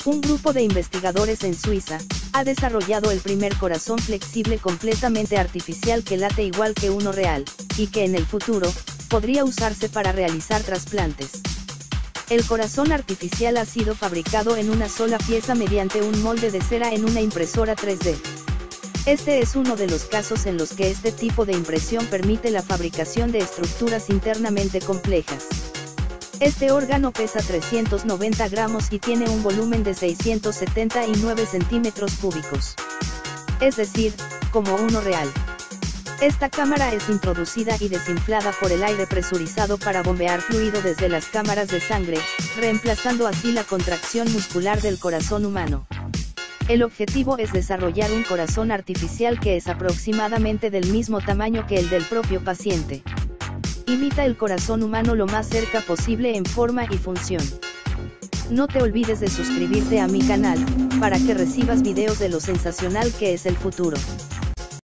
Un grupo de investigadores en Suiza ha desarrollado el primer corazón flexible completamente artificial que late igual que uno real, y que en el futuro podría usarse para realizar trasplantes. El corazón artificial ha sido fabricado en una sola pieza mediante un molde de cera en una impresora 3D. Este es uno de los casos en los que este tipo de impresión permite la fabricación de estructuras internamente complejas. Este órgano pesa 390 gramos y tiene un volumen de 679 centímetros cúbicos. Es decir, como uno real. Esta cámara es introducida y desinflada por el aire presurizado para bombear fluido desde las cámaras de sangre, reemplazando así la contracción muscular del corazón humano. El objetivo es desarrollar un corazón artificial que es aproximadamente del mismo tamaño que el del propio paciente. Imita el corazón humano lo más cerca posible en forma y función. No te olvides de suscribirte a mi canal, para que recibas videos de lo sensacional que es el futuro.